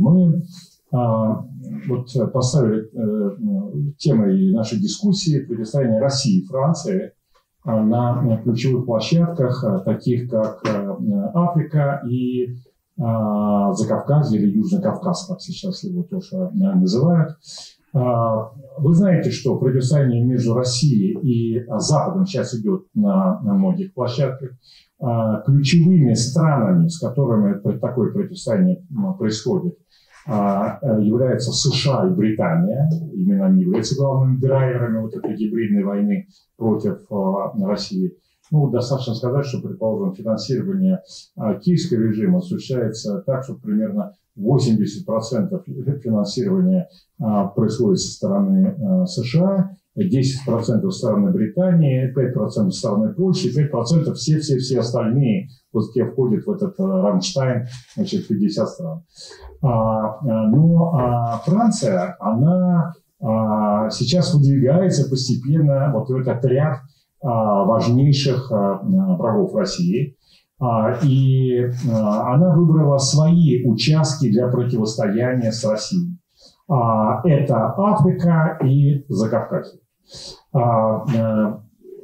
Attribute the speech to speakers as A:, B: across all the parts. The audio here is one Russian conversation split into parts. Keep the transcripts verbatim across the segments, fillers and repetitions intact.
A: Мы а, вот поставили а, темой нашей дискуссии противостояние России и Франции а, на, на ключевых площадках, а, таких как а, Африка и а, Закавказье или Южный Кавказ, как сейчас его тоже называют. А, вы знаете, что противостояние между Россией и Западом сейчас идет на, на многих площадках. Ключевыми странами, с которыми такое противостояние происходит, являются США и Британия. Именно они являются главными драйверами вот этой гибридной войны против России. Ну, достаточно сказать, что, предположим, финансирование киевского режима осуществляется так, что примерно восемьдесят процентов финансирования происходит со стороны США, десять процентов со стороны Британии, пять процентов со стороны Польши, пять процентов все-все-все остальные, вот те входят в этот Рамштайн, значит, пятьдесят стран. А, но а Франция, она а, сейчас выдвигается постепенно вот в этот ряд а, важнейших а, врагов России. А, и а, она выбрала свои участки для противостояния с Россией. А, это Африка и Закавказье. Это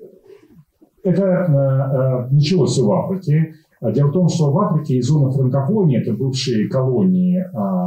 A: началось в Африке. Дело в том, что в Африке и зона франкофонии, это бывшие колонии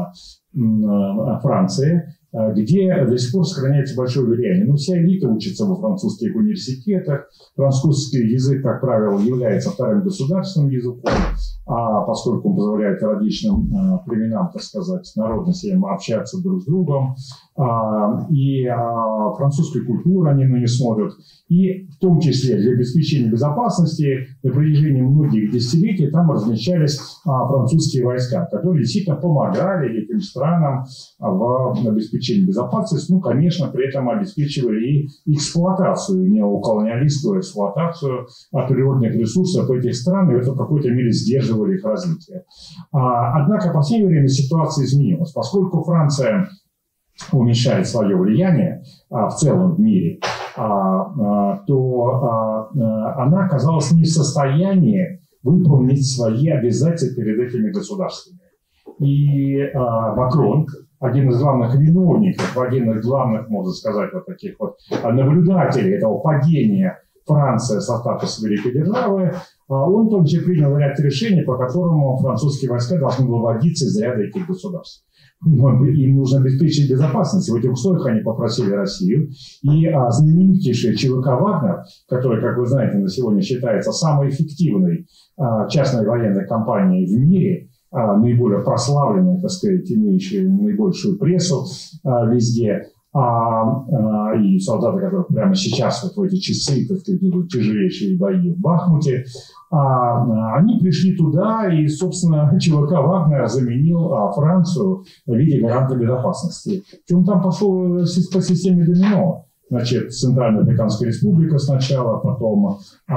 A: Франции, где до сих пор сохраняется большое влияние. Ну, вся элита учится во французских университетах. Французский язык, как правило, является вторым государственным языком, а поскольку он позволяет различным а, племенам, так сказать, народностям общаться друг с другом. А, и а, французскую культуру они на нее смотрят. И в том числе для обеспечения безопасности на протяжении многих десятилетий там размещались а, французские войска, которые действительно помогали этим странам в обеспечении безопасности. Ну, конечно, при этом обеспечивали и эксплуатацию, неоколониалистскую эксплуатацию природных ресурсов этих стран, и это в какой-то мере сдерживали их развитие. А, однако, по всей время ситуация изменилась. Поскольку Франция уменьшает свое влияние а, в целом в мире, а, а, то а, а, она оказалась не в состоянии выполнить свои обязательства перед этими государствами. И а, Макрон, один из главных виновников, один из главных, можно сказать, вот таких вот наблюдателей этого падения Франции со статуса великой державы, он также принял ряд решений, по которым французские войска должны выводиться из ряда этих государств. Им нужно обеспечить безопасность. В этих условиях они попросили Россию. И а, знаменитейший ЧВК «Вагнер», который, как вы знаете, на сегодня считается самой эффективной а, частной военной компанией в мире, а, наиболее прославленной, так сказать, имеющей наибольшую прессу а, везде, а, а, и солдаты, которые прямо сейчас, вот в эти часы, так сказать, идут тяжелейшие бои в Бахмуте, а, они пришли туда, и, собственно, ЧВК «Вагнер» заменил а, Францию в виде гаранта безопасности. Причем там пошел по системе домино. Значит, Центральная Африканская Республика сначала, потом а,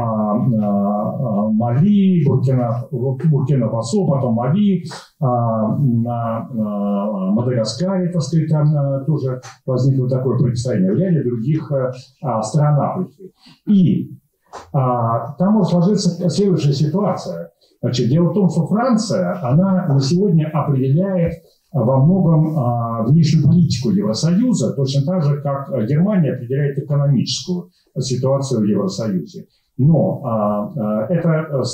A: а, Мали, Буркина, Буркина-Фасо, потом Мали, а, на а, Мадагаскаре, так сказать, там а, тоже возникло такое противостояние, в ряде других а, стран Африки. И а, там может сложиться следующая ситуация. Значит, дело в том, что Франция, она на сегодня определяет во многом а, внешнюю политику Евросоюза, точно так же, как Германия определяет экономическую ситуацию в Евросоюзе. Но а, а, это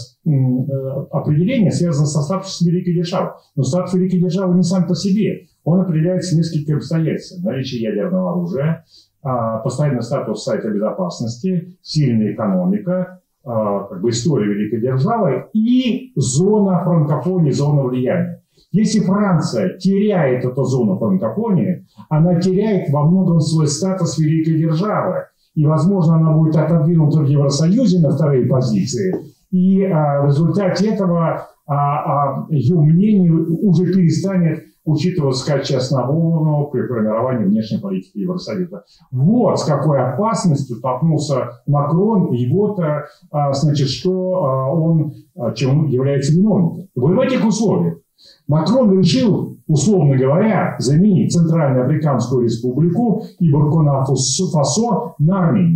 A: а, определение связано со статусом великой державы. Но статус великой державы не сам по себе. Он определяется несколькими обстоятельствами. Наличие ядерного оружия, а, постоянный статус Совета Безопасности, сильная экономика, а, как бы история великой державы и зона франкофонии, зона влияния. Если Франция теряет эту зону франкофонии, она теряет во многом свой статус великой державы. И, возможно, она будет отодвинута в Евросоюзе на вторые позиции. И а, в результате этого а, а, ее мнение уже перестанет учитываться как часть основного при формировании внешней политики Евросоюза. Вот с какой опасностью столкнулся Макрон, и вот, а, значит, что а, он, а, чем является виновником. Вот в этих условиях Макрон решил, условно говоря, заменить Центральную Африканскую Республику и Буркина-Фасо на Армению.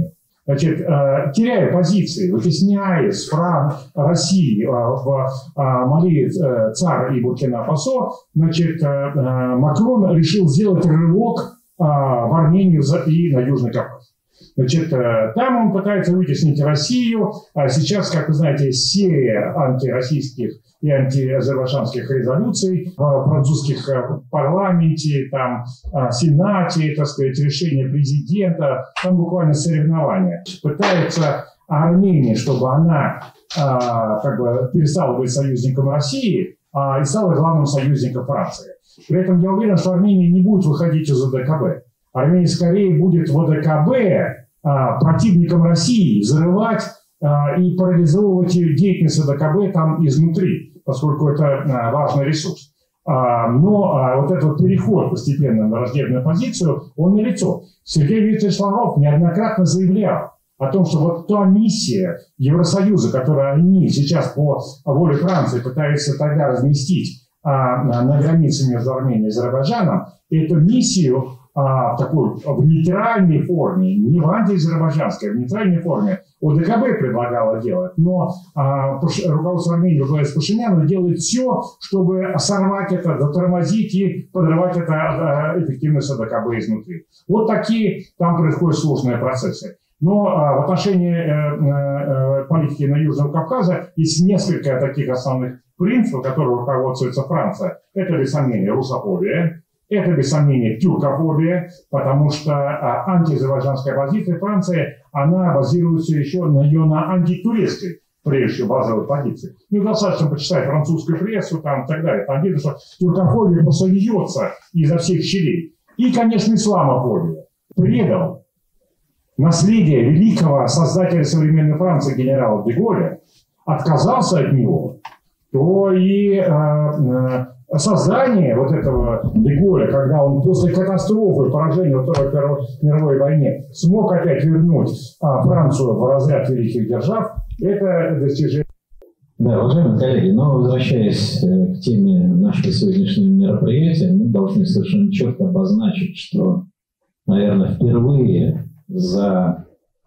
A: значит, э, теряя позиции, вытесняясь Фран, России э, в э, Мали, э, ЦАР и Буркина-Фасо, значит, э, э, Макрон решил сделать рывок э, в Армению и на Южный Кавказ. Значит, там он пытается вытеснить Россию. А сейчас, как вы знаете, серия антироссийских и антиазербайджанских резолюций в французских парламенте, там, сенате, так сказать, решение президента, там буквально соревнования. Пытается Армения, чтобы она как бы перестала быть союзником России и стала главным союзником Франции. При этом я уверен, что Армения не будет выходить из ОДКБ. Армения скорее будет в ОДКБ а, противником России, взрывать а, и парализовывать деятельность ОДКБ там изнутри, поскольку это а, важный ресурс. А, но а, вот этот переход постепенно на враждебную позицию, он налицо. Сергей Викторович Лавров неоднократно заявлял о том, что вот та миссия Евросоюза, которую они сейчас по воле Франции пытаются тогда разместить а, на границе между Арменией и Азербайджаном, эту миссию А, в такой в нейтральной форме, не в антиазербайджанской, а в нейтральной форме ОДКБ предлагало делать, но а, руководство Армении, руководство Пашиняна, делает все, чтобы сорвать это, затормозить и подрывать это а, эффективность ОДКБ изнутри. Вот такие там происходят сложные процессы. Но а, в отношении э, э, политики на Южном Кавказе есть несколько таких основных принципов, которыми руководствуется Франция. Это, без сомнения, русофобия. Это, без сомнения, тюркофобия, потому что а, антиазербайджанская позиция Франции, она базируется еще на ее на антитурецкой, прежде всего, базовой позиции. Ну, достаточно почитать французскую прессу там, и так далее. Там видно, что тюркофобия просто льется изо всех щелей. И, конечно, исламофобия. Предал наследие великого создателя современной Франции генерала де Голля, отказался от него, то и э, э, создание вот этого де Голля, когда он после катастрофы, поражения во Второй мировой войне смог опять вернуть а, Францию в разряд великих держав, это достижение.
B: Да, уважаемые коллеги, но возвращаясь к теме нашего сегодняшнего мероприятия, мы должны совершенно четко обозначить, что, наверное, впервые за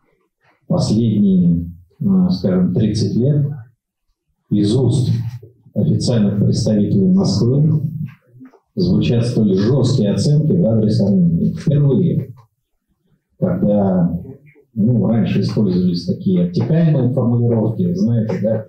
B: последние, скажем, тридцать лет из уст официальных представителей Москвы звучат столь жесткие оценки в адрес Армении. Впервые, когда ну, раньше использовались такие обтекаемые формулировки, знаете, да,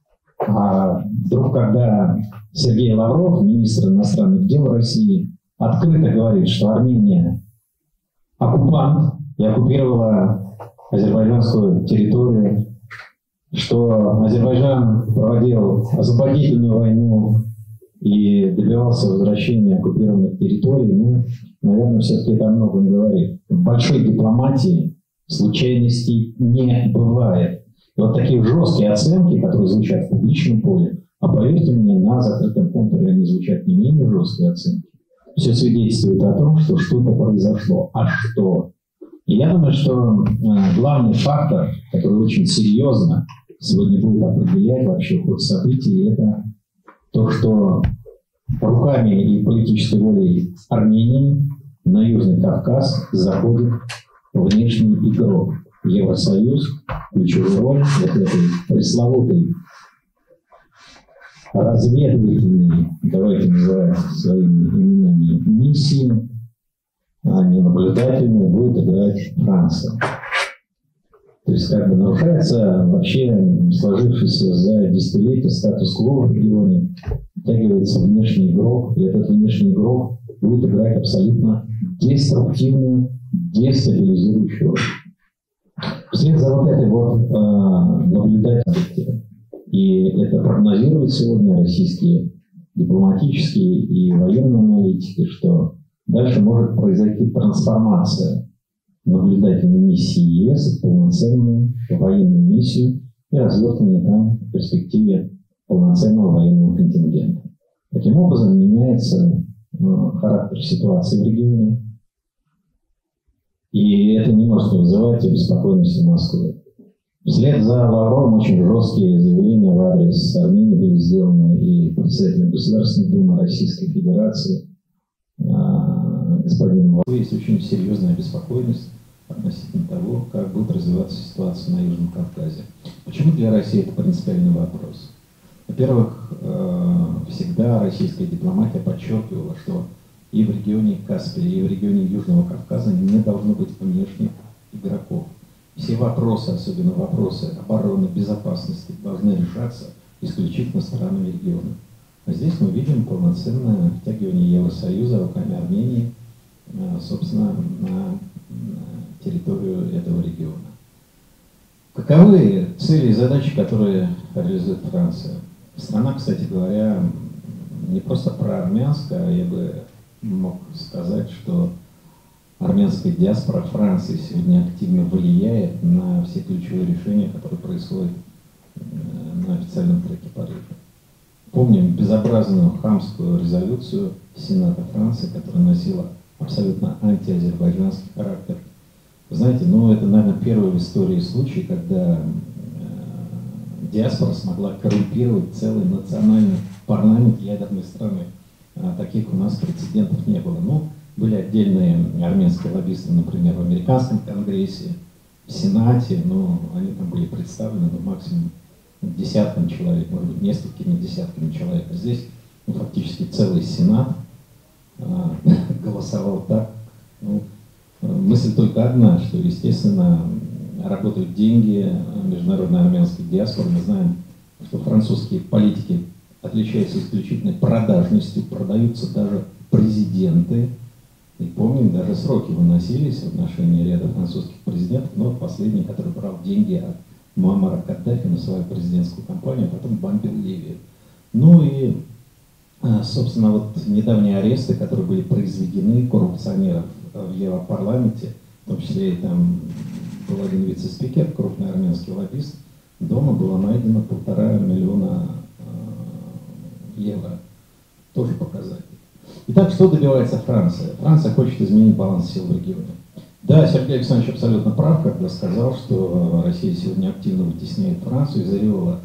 B: а вдруг, когда Сергей Лавров, министр иностранных дел России, открыто говорит, что Армения оккупант и оккупировала азербайджанскую территорию, что Азербайджан проводил освободительную войну и добивался возвращения оккупированных территорий, ну, наверное, все-таки это о многом говорит. В большой дипломатии случайностей не бывает. И вот такие жесткие оценки, которые звучат в публичном поле, а поверьте мне, на закрытом контуре они звучат не менее жесткие оценки, все свидетельствует о том, что что-то произошло. А что? И я думаю, что э, главный фактор, который очень серьезно сегодня будет определять вообще ход событий, это то, что руками и политической волей Армении на Южный Кавказ заходит внешний игрок. Евросоюз, ключевую роль вот этой пресловутой разведывательной, давайте называем своими именами, миссии, а не наблюдательной, будет играть Франция. То есть как бы нарушается вообще сложившийся за десятилетия статус-кво в регионе, втягивается внешний игрок, и этот внешний игрок будет играть абсолютно деструктивную, дестабилизирующую роль. Вслед за вот этой вот э, наблюдательностью, и это прогнозируют сегодня российские дипломатические и военные аналитики, что дальше может произойти трансформация наблюдательной миссии ЕС в полноценную военную миссию и развертывание там в перспективе полноценного военного контингента. Таким образом меняется э, характер ситуации в регионе. И это не может вызывать обеспокоенности Москвы. Вслед за Лавровым очень жесткие заявления в адрес Армении были сделаны и председателем Государственной Думы Российской Федерации господином Лавровым. Есть очень серьезная обеспокоенность относительно того, как будет развиваться ситуация на Южном Кавказе. Почему для России это принципиальный вопрос? Во-первых, всегда российская дипломатия подчеркивала, что и в регионе Каспия, и в регионе Южного Кавказа не должно быть внешних игроков. Все вопросы, особенно вопросы обороны, безопасности, должны решаться исключительно странами региона. А здесь мы видим полноценное втягивание Евросоюза руками Армении, собственно, на территорию этого региона. Каковы цели и задачи, которые реализует Франция? Страна, кстати говоря, не просто проармянская, а я бы мог сказать, что армянская диаспора Франции сегодня активно влияет на все ключевые решения, которые происходят на официальном треке Парижа. Помним безобразную хамскую резолюцию Сената Франции, которая носила абсолютно антиазербайджанский характер. Вы знаете, ну это, наверное, первый в истории случай, когда э, диаспора смогла коррумпировать целый национальный парламент ядерной страны. А таких у нас прецедентов не было. Ну, были отдельные армянские лоббисты, например, в американском конгрессе, в Сенате, но они там были представлены, ну, максимум десяткам человек, может быть, несколькими десятками человек. А здесь ну, фактически целый Сенат а, голосовал так. Ну, мысль только одна, что, естественно, работают деньги международной армянской диаспоры. Мы знаем, что французские политики отличаются исключительной продажностью, продаются даже президенты. И помним, даже сроки выносились в отношении ряда французских президентов, но последний, который брал деньги от Муаммара Каддафи на свою президентскую кампанию, а потом бомбил Ливию. Ну и, собственно, вот недавние аресты, которые были произведены коррупционеров в Европарламенте, в том числе и там был один вице-спикер, крупный армянский лоббист, дома было найдено полтора миллиона евро. Тоже показатель. Итак, что добивается Франция? Франция хочет изменить баланс сил в регионе. Да, Сергей Александрович абсолютно прав, когда сказал, что Россия сегодня активно вытесняет Францию, изолировала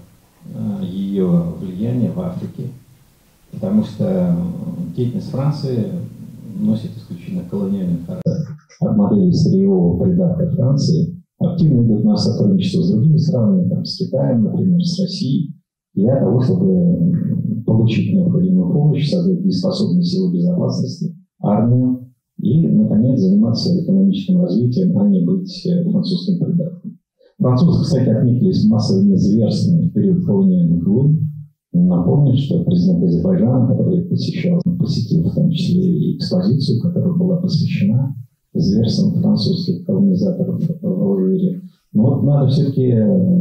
B: ее влияние в Африке, потому что деятельность Франции носит исключительно колониальный характер. От модели сырьевого придатка Франции активно идут на сотрудничество с другими странами, там, с Китаем, например, с Россией, для того, чтобы получить необходимую помощь, создать дееспособные силы безопасности, армию и, наконец, заниматься экономическим развитием, а не быть французским придатком. Французы, кстати, отметились массовыми зверствами в период колониальных войн. Напомню, что президент Азербайджана, который посещал, посетил в том числе и экспозицию, которая была посвящена зверствам французских колонизаторов в Алжире. Но вот надо все-таки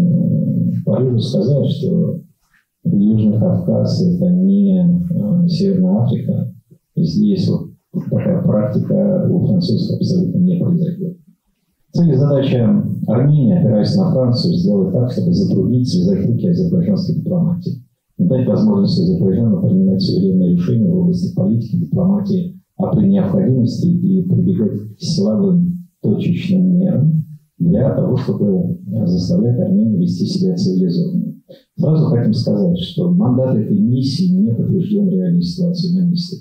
B: Парижу сказать, что Южный Кавказ – это не э, Северная Африка. И здесь вот такая практика у французов абсолютно не произойдет. Цель и задача Армении, опираясь на Францию, сделать так, чтобы затруднить, связать руки азербайджанской дипломатии. И дать возможность Азербайджану принимать суверенные решения в области политики, дипломатии, а при необходимости и прибегать к силовым точечным мерам для того, чтобы заставлять Армению вести себя цивилизованно. Сразу хотим сказать, что мандат этой миссии не подтвержден реальной ситуацией на месте.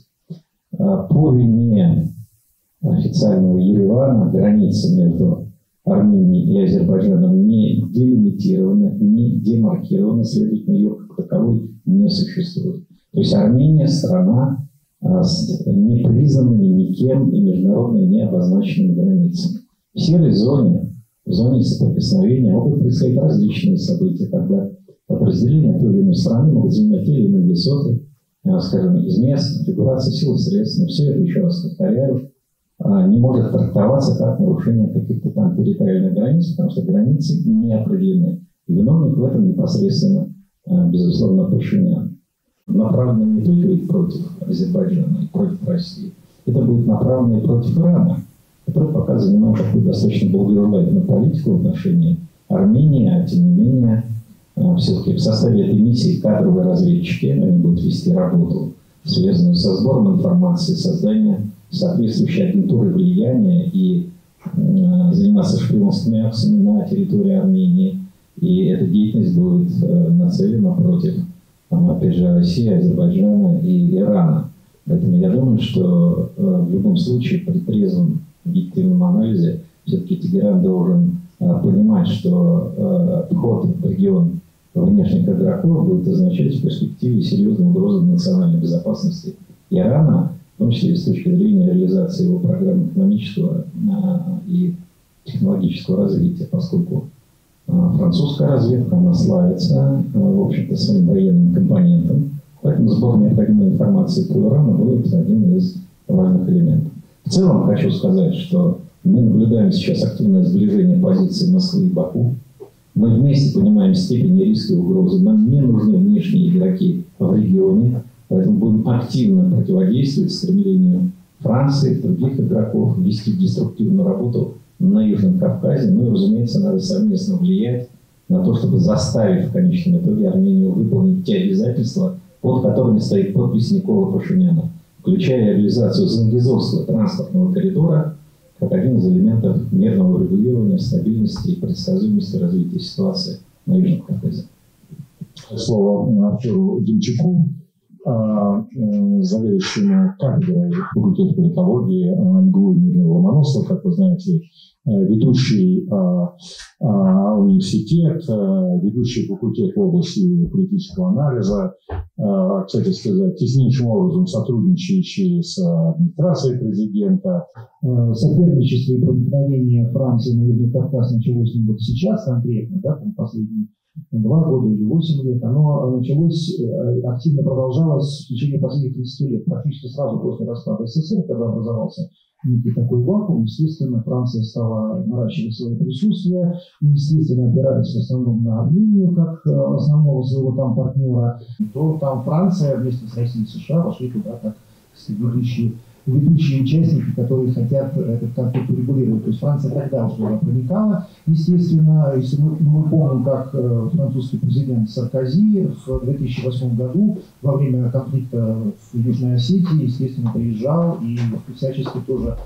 B: По вине официального Еревана граница между Арменией и Азербайджаном не делимитирована, не демаркирована, следовательно, ее как таковой не существует. То есть Армения – страна с непризнанными никем и международно не обозначенными границами. В серой зоне, в зоне соприкосновения могут происходить различные события, когда подразделения той или иной страны могут занимать те или иные высоты, скажем, из мест, конфигурации сил и средств. Но все это, еще раз повторяю, не может трактоваться как нарушение каких-то там территориальных границ, потому что границы не определены. И виновник в этом непосредственно, безусловно, Пашинян. Направлено не только ведь против Азербайджана и против России, это будет направлено и против Ирана, который пока занимает такую достаточно благожелательную политику в отношении Армении, а тем не менее, все-таки в составе этой миссии кадровые разведчики, они будут вести работу, связанную со сбором информации, созданием соответствующей агентуры влияния и э, заниматься шпионскими акциями на территории Армении. И эта деятельность будет э, нацелена против, там, опять же, России, Азербайджана и Ирана. Поэтому я думаю, что э, в любом случае при трезвом объективном анализе Все-таки Тегеран должен понимать, что вход в регион внешних игроков будет означать в перспективе серьезную угрозу национальной безопасности Ирана, в том числе и с точки зрения реализации его программ экономического и технологического развития, поскольку французская разведка, она славится, в общем-то, своим военным компонентом, поэтому сбор необходимой информации по Ирану будет один из важных элементов. В целом хочу сказать, что мы наблюдаем сейчас активное сближение позиций Москвы и Баку. Мы вместе понимаем степень риска и угрозы. Нам не нужны внешние игроки в регионе, поэтому будем активно противодействовать стремлению Франции и других игроков вести деструктивную работу на Южном Кавказе. Ну и, разумеется, надо совместно влиять на то, чтобы заставить в конечном итоге Армению выполнить те обязательства, под которыми стоит подпись Никола Пашиняна, включая реализацию Зангезурского транспортного коридора как один из элементов мирного регулирования, стабильности и предсказуемости развития ситуации на Южном Кавказе.
A: Слово Артуру Демчаку, заведующему кафедрой факультета политологии МГУ имени Ломоносова, как вы знаете, ведущий университет, ведущий факультет в области политического анализа, кстати сказать, теснейшим образом сотрудничающий с администрацией президента.
C: Соперничество и проникновение Франции на Южный Кавказ началось не вот сейчас конкретно, да, там последние два года или восемь лет, оно началось, активно продолжалось в течение последних тридцати лет, практически сразу после распада СССР, когда образовался некий такой вакуум. Естественно, Франция стала наращивать свое присутствие, и, естественно, опираясь в основном на Армению, как основного своего там партнера, то там Франция вместе с Россией и США вошли туда как ведущие, ведущие участники, которые хотят этот конфликт урегулировать. То есть Франция тогда уже туда проникала. Естественно, если мы, мы помним, как французский президент Саркози в две тысячи восьмом году во время конфликта в Южной Осетии, естественно, приезжал и всячески тоже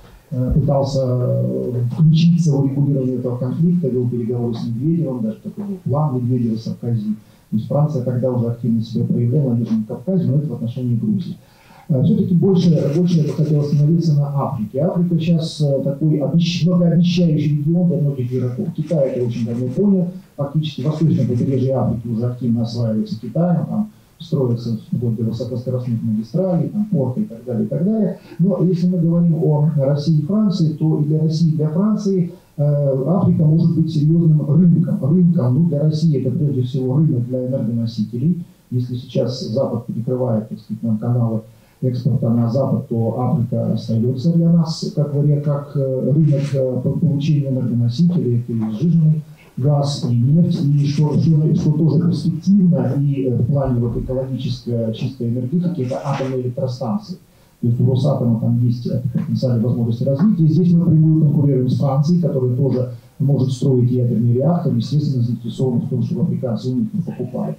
C: пытался включиться в урегулирование этого конфликта, вел переговоры с Медведевым, даже такой был план Медведева-Саркози. То есть Франция тогда уже активно себя проявляла на Южном Кавказе, но это в отношении Грузии. Все-таки больше, больше я бы хотел остановиться на Африке. Африка сейчас такой обещ... многообещающий регион для многих игроков. Китай это очень давно понял. Фактически восточное побережье Африки уже активно осваивается Китаем. Там строятся вплоть до высокоскоростных магистралей, там, порты и так далее, и так далее. Но если мы говорим о России и Франции, то и для России, и для Франции э, Африка может быть серьезным рынком. Рынком, ну, для России это прежде всего рынок для энергоносителей. Если сейчас Запад перекрывает, так сказать, нам каналы экспорта на Запад, то Африка остается для нас как, как рынок получения энергоносителей, это и сжиженный газ, и нефть, и что, что, что тоже перспективно и в плане вот экологической чистой энергетики, это атомные электростанции. То есть у Росатома там есть потенциальные возможности развития. Здесь мы прямую конкурируем с Францией, которая тоже может строить ядерный реактор, естественно, заинтересованы в том, чтобы африканцы у них не покупали.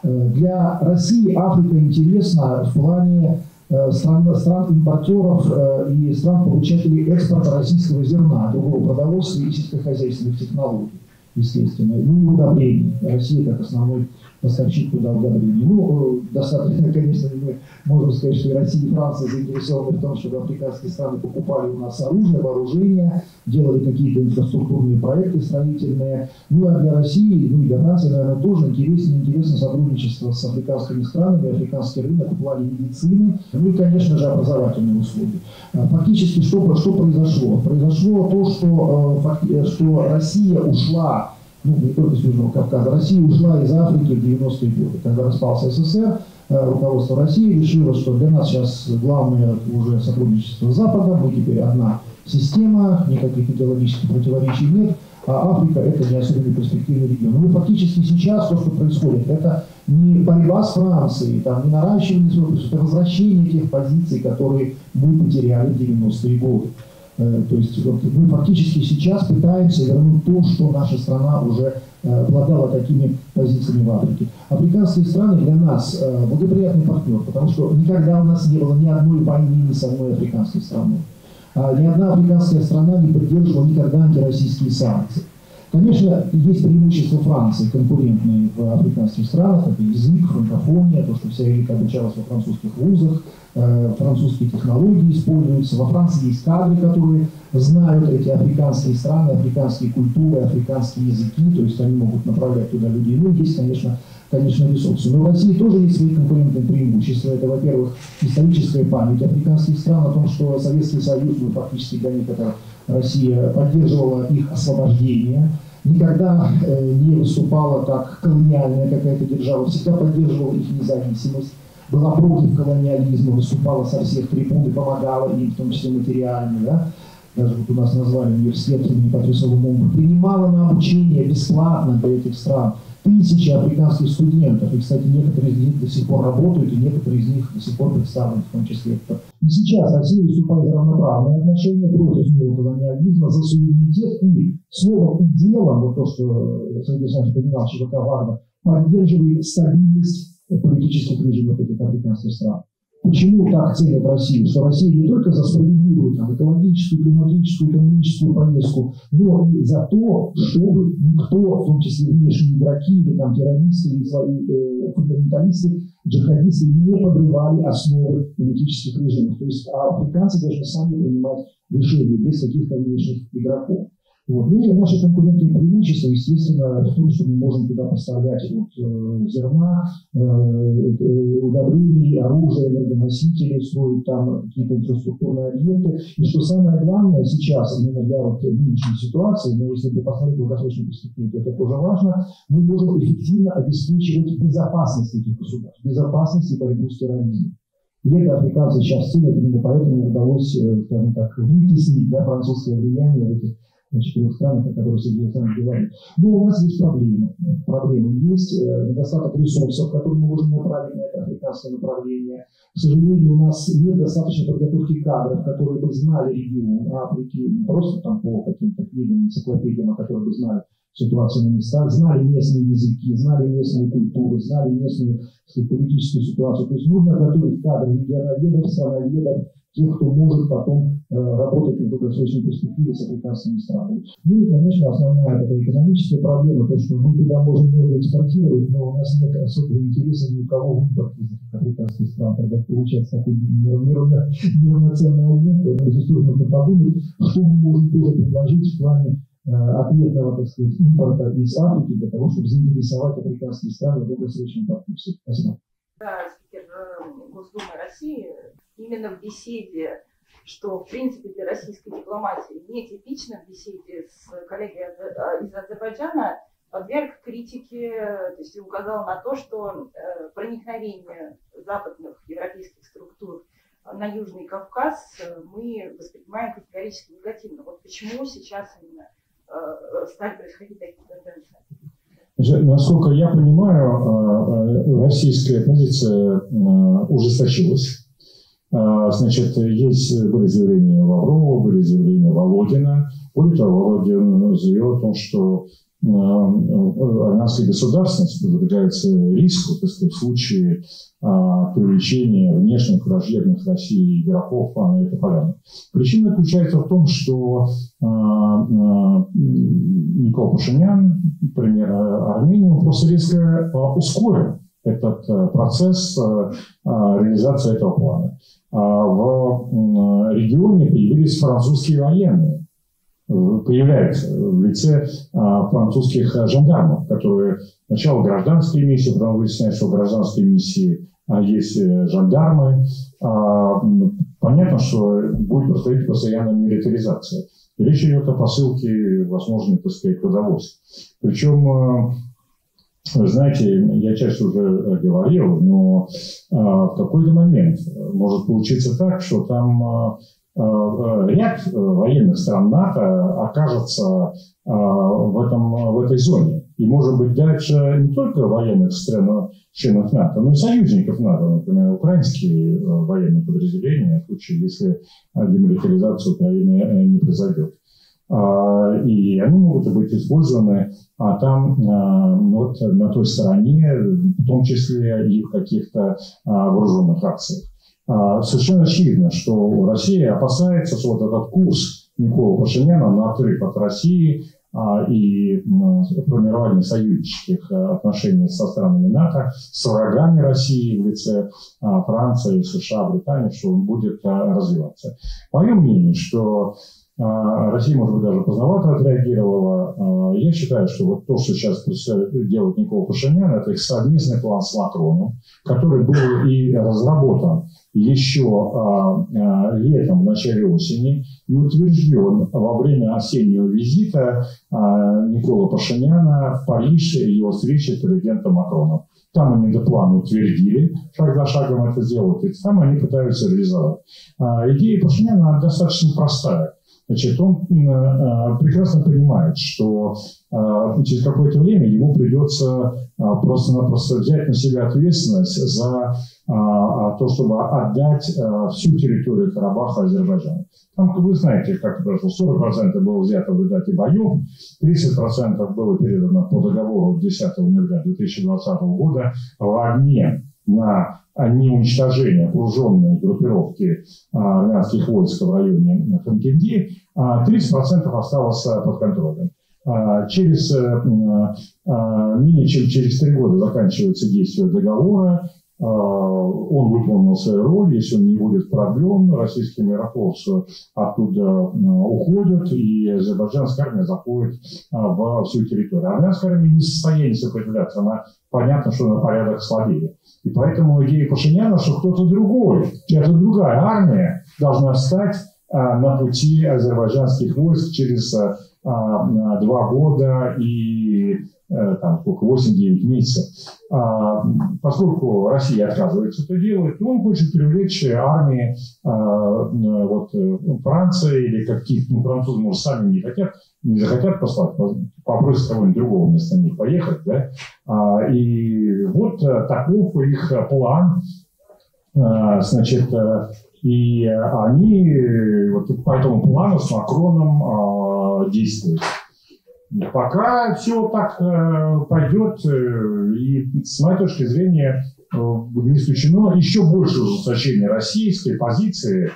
C: Для России Африка интересна в плане Стран, стран импортеров э, и стран-получателей экспорта российского зерна, другого продовольствия и сельскохозяйственных технологий, естественно. Ну и удобрений. Россия как основной поставщик туда удобрений. Ну, достаточно, конечно, мы можем сказать, что и Россия, и Франция заинтересованы в том, чтобы африканские страны покупали у нас оружие, вооружение, делали какие-то инфраструктурные проекты строительные. Ну а для России, ну и для Франции, наверное, тоже интересно, интересно сотрудничество с африканскими странами, африканский рынок в плане медицины, ну и, конечно же, образовательные услуги. Фактически, что, что произошло? Произошло то, что, что Россия ушла, ну, не только с Южного Кавказа, Россия ушла из Африки в девяностые годы, когда распался СССР. Руководство России решило, что для нас сейчас главное уже сотрудничество с Западом, мы теперь одна система, никаких идеологических противоречий нет, а Африка это не особенно перспективный регион. Ну и фактически сейчас то, что происходит, это не борьба с Францией, там, не наращивание своего присутствия, это возвращение тех позиций, которые мы потеряли в девяностые годы. То есть вот, мы фактически сейчас пытаемся вернуть то, что наша страна уже э, обладала такими позициями в Африке. Африканские страны для нас э, благоприятный партнер, потому что никогда у нас не было ни одной войны ни с одной африканской страной. А ни одна африканская страна не поддерживала никогда антироссийские санкции. Конечно, есть преимущество Франции, конкурентные в африканских странах, это язык, франкофония, то, что вся элита обучалась во французских вузах, э, французские технологии используются. Во Франции есть кадры, которые знают эти африканские страны, африканские культуры, африканские языки, то есть они могут направлять туда людей. Ну, есть, конечно, конечно, ресурсы. Но в России тоже есть свои конкурентные преимущества. Это, во-первых, историческая память африканских стран о том, что Советский Союз, ну, фактически для них это Россия поддерживала их освобождение, никогда э, не выступала как колониальная какая-то держава, всегда поддерживала их независимость, была против колониализма, выступала со всех трибун и помогала им, в том числе материально, да? Даже вот у нас назвали университет имени Патриса Лумумбы, принимала на обучение бесплатно для этих стран тысячи африканских студентов. И, кстати, некоторые из них до сих пор работают, и некоторые из них до сих пор представлены, в том числе. И сейчас Россия выступает за равноправные отношения против неоколониализма, за суверенитет и словом и делом, вот то, что Сергей Александрович понимал, ЧВК «Вагнер», поддерживает стабильность политических режимов этих африканских стран. Почему так ценят Россию? Что Россия не только за справедливую там, экологическую, климатическую, экономическую повестку, но и за то, чтобы никто, в том числе внешние игроки, или там, террористы, или э, фундаменталисты, джихадисты, не подрывали основы политических режимов. То есть а африканцы должны сами принимать решения без каких-то внешних игроков. Вот. Ну и наши конкурентные преимущества, естественно, в том, что мы можем туда поставлять вот, э, зерна, э, э, удобрений, оружие, энергоносители, строить там какие-то инфраструктурные объекты. И что самое главное сейчас, именно для вот нынешней ситуации, но если вы посмотрите в долгосрочной перспективе, то это тоже важно, мы можем эффективно обеспечивать безопасность этих государств, безопасность и борьбу с терроризмом. И это африканцы сейчас ценят, именно поэтому удалось, скажем так, вытеснить да, французское влияние в этих на четырех странах, о которых Сергей Александрович говорит. Но у нас есть проблемы. Проблемы есть, недостаток ресурсов, которые мы можем направить на это африканское направление. К сожалению, у нас нет достаточной подготовки кадров, которые бы знали регион Африки, не просто там по каким-то книгам, энциклопедиям, а которые бы знали ситуацию на местах, знали местные языки, знали местные культуры, знали местную сказать, политическую ситуацию. То есть нужно готовить кадры регионоведов, страноведов, тех, кто может потом э, работать в долгосрочной перспективе с африканскими странами. Ну и, конечно, основная такая экономическая проблема, то, что мы туда можем много экспортировать, но у нас нет особого интереса ни у кого в импорте из этих африканских стран. Тогда получается такой неравно, неравноценный обмен, поэтому здесь тоже нужно подумать, что мы можем тоже предложить в плане э, ответного, так сказать, импорта из Африки для того, чтобы заинтересовать африканские страны в долгосрочном партнерстве. Спасибо.
D: Да, спикер Госдумы России именно в беседе, что в принципе для российской дипломатии нетипично в беседе с коллегой из Азербайджана, подверг критике, то есть указал на то, что проникновение западных европейских структур на Южный Кавказ мы воспринимаем категорически негативно. Вот почему сейчас именно стали происходить такие тенденции?
A: Насколько я понимаю, российская позиция ужесточилась. Значит, есть были заявления Лаврова, были заявления Володина. Более того, Володин заявил о том, что армянская государственность подвергается риску, так сказать, в случае а, привлечения внешних враждебных России игроков на эту поляну. Причина заключается в том, что а, а, Никол Пашинян, например, Армению, просто резко а, ускорил этот а, процесс а, а, реализации этого плана. А в а, регионе появились французские военные. Появляется в лице а, французских жандармов, которые сначала гражданские миссии, потом выясняют, что в гражданской миссии а, есть жандармы. А, понятно, что будет происходить постоянная милитаризация. И речь идет о посылке возможной, так сказать, продовольствия. Причем, вы знаете, я часто уже говорил, но а, в какой-то момент может получиться так, что там а, ряд военных стран НАТО окажется в, этом, в этой зоне. И, может быть, дальше не только военных стран, членов НАТО, но и союзников НАТО, например, украинские военные подразделения, в случае, если демилитаризация Украины не произойдет. И они могут быть использованы а там вот, на той стороне, в том числе и в каких-то вооруженных акциях. Совершенно очевидно, что Россия опасается, что вот этот курс Никола Пашиняна на отрыв от России и формирование союзнических отношений со странами НАТО, с врагами России в лице Франции, США, Британии, что он будет развиваться. Мое мнение, что Россия, может быть, даже поздновато отреагировала. Я считаю, что вот то, что сейчас делает Никола Пашинян, это их совместный план с Макроном, который был и разработан еще летом, в начале осени, и утвержден во время осеннего визита Никола Пашиняна в Париж и его встречи с президентом Макроном. Там они этот план утвердили, шаг за шагом это делают, и там они пытаются реализовать. Идея Пашиняна достаточно простая. Значит, он э, прекрасно понимает, что э, через какое-то время ему придется э, просто-напросто взять на себя ответственность за э, то, чтобы отдать э, всю территорию Карабаха Азербайджану. Там, вы знаете, как это произошло, сорок процентов было взято в результате боев, тридцать процентов было передано по договору десятого ноября две тысячи двадцатого года в обмен на неуничтожение окруженной группировки армянских войск в районе Ханкенди, тридцать процентов осталось под контролем. Через, менее чем через три года заканчивается действие договора. Он выполнил свою роль, если он не будет продлен, российские миротворцы оттуда уходят, и азербайджанская армия заходит во всю территорию. Армянская армия не в состоянии сопротивляться, она понятно, что на порядок слабее. И поэтому идея Пашиняна, что кто-то другой, чья-то другая армия должна встать на пути азербайджанских войск через два года и там, сколько, восемь-девять месяцев. А, поскольку Россия отказывается это делать, то он хочет привлечь армии а, вот, Франции или каких-то, ну, французы, может, сами не хотят, не захотят послать, попросят кого-нибудь другого вместо них поехать, да. А, и вот таков их план, а, значит, и они вот по этому плану с Макроном а, действуют. Пока все так э, пойдет, э, и с моей точки зрения э, не исключено еще больше ужесточения российской позиции э,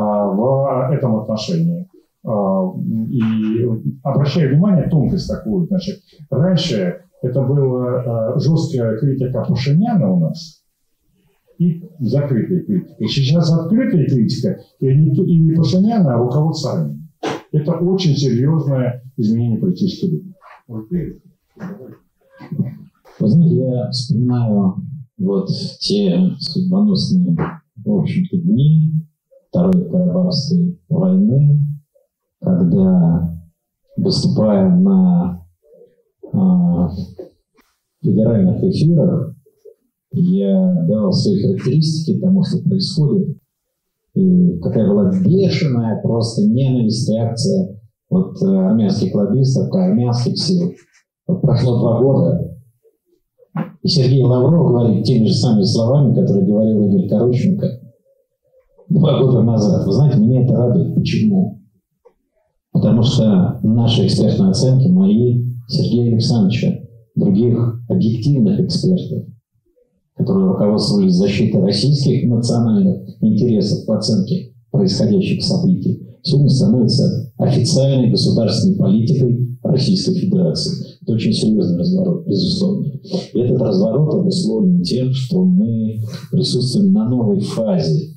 A: в этом отношении. Э, и обращаю внимание, тонкость такую, значит, раньше это была э, жесткая критика Пашиняна у нас и закрытая критика. И сейчас открытая критика и не, и не Пашиняна, а руководство армии. Это очень серьезное изменение политической жизни.
B: Вы знаете, я вспоминаю вот те судьбоносные, в общем-то, дни Второй Карабахской войны, когда, выступая на э, федеральных эфирах, я давал свои характеристики тому, что происходит. И какая была бешеная просто ненависть, реакция вот, армянских лоббистов, армянских сил. Вот прошло два года, и Сергей Лавров говорит теми же самыми словами, которые говорил Игорь Короченко два года назад. Вы знаете, меня это радует. Почему? Потому что наши экспертные оценки, мои, Сергея Александровича, других объективных экспертов, которые руководствовались защитой российских национальных интересов в оценке происходящих событий, сегодня становится официальной государственной политикой Российской Федерации. Это очень серьезный разворот, безусловно. И этот разворот обусловлен тем, что мы присутствуем на новой фазе,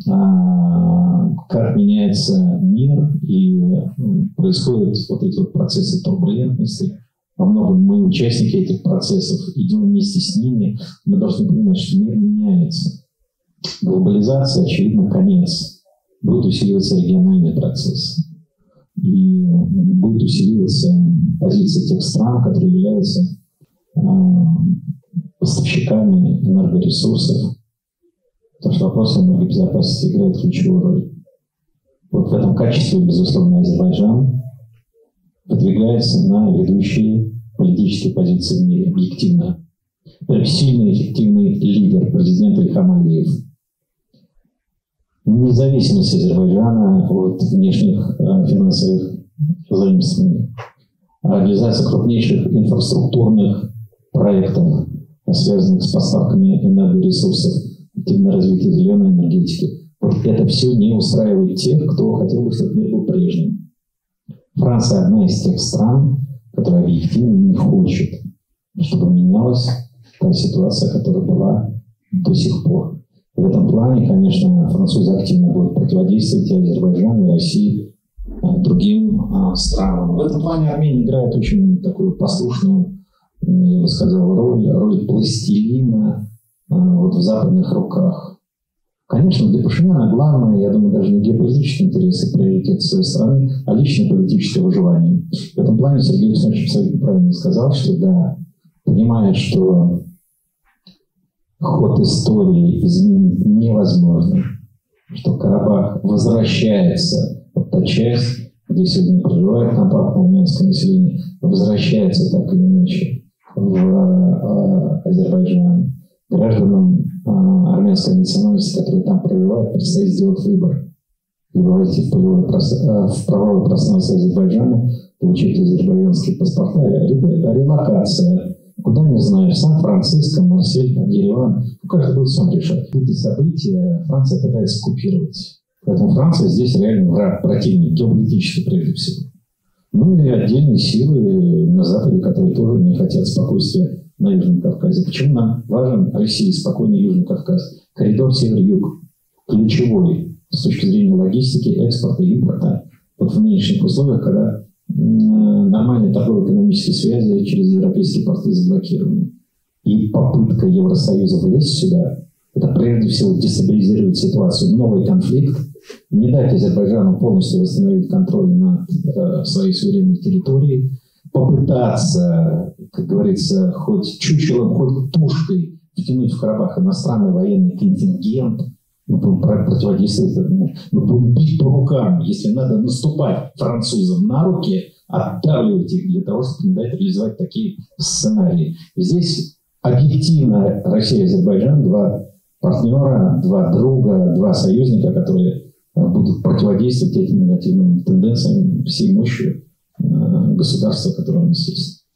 B: как меняется мир, и происходят вот эти вот процессы турбулентности. Во многом мы, участники этих процессов, идем вместе с ними. Мы должны понимать, что мир меняется. Глобализация, очевидно, конец. Будет усиливаться региональный процесс. И будет усиливаться позиция тех стран, которые являются э, поставщиками энергоресурсов. Потому что вопрос энергобезопасности играет ключевую роль. Вот в этом качестве, безусловно, Азербайджан выдвигается на ведущие политические позиции в мире, объективно. Это сильный, эффективный лидер, президент Ильхам Алиев. Независимость Азербайджана от внешних э, финансовых заимствований. Реализация крупнейших инфраструктурных проектов, связанных с поставками энергоресурсов, активное развитие зеленой энергетики. Вот это все не устраивает тех, кто хотел бы, чтобы мир был прежним. Франция одна из тех стран, который объективно не хочет, чтобы менялась та ситуация, которая была до сих пор. В этом плане, конечно, французы активно будут противодействовать и Азербайджану, и России, и другим а, странам. В этом плане Армения играет очень такую послушную, я бы сказал, роль, роль пластилина а, вот в западных руках. Конечно, для Пашиняна главное, я думаю, даже не геополитические интересы, приоритет своей страны, а личное политическое выживание. В этом плане Сергей Александрович абсолютно правильно сказал, что да, понимая, что ход истории изменить невозможно, что Карабах возвращается, вот та часть, где сегодня проживает компактное армянское население, возвращается так или иначе в э, Азербайджан. Гражданам э, армянской национальности, которые там проживают, предстоит сделать выбор. Либо войти в, полевое, в правовое пространство Азербайджана, получить азербайджанские паспорта, релокация. Куда, не знаю, Сан-Франциско, Марсель, Ереван. Ну, каждый будет сам решать. Эти события Франция пытается купировать. Поэтому Франция здесь реально враг, противник, геополитически прежде всего. Ну и отдельные силы на Западе, которые тоже не хотят спокойствия на Южном Кавказе. Почему нам важен Россия, спокойный Южный Кавказ? Коридор север-юг ключевой с точки зрения логистики, экспорта и импорта. Вот в нынешних условиях, когда нормальные торгово-экономические связи через европейские порты заблокированы. И попытка Евросоюза влезть сюда, это прежде всего дестабилизировать ситуацию. Новый конфликт, не дать Азербайджану полностью восстановить контроль над э, своей суверенной территорией, попытаться, как говорится, хоть чучелом, хоть тушкой втянуть в Карабах иностранный военный контингент. Мы будем противодействовать этому. Мы будем бить по рукам, если надо наступать французам на руки, отдавливать их для того, чтобы не дать реализовать такие сценарии. Здесь объективно Россия и Азербайджан, два партнера, два друга, два союзника, которые будут противодействовать этим негативным тенденциям всей мощью государства, которое у нас есть.